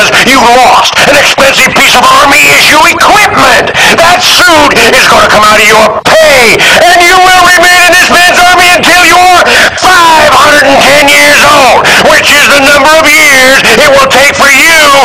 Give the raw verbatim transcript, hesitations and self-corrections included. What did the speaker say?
because you lost an expensive piece of Army issue equipment. That suit is going to come out of your pay, and you will remain in this man's army until you're five hundred ten years old, which is the number of years it will take for you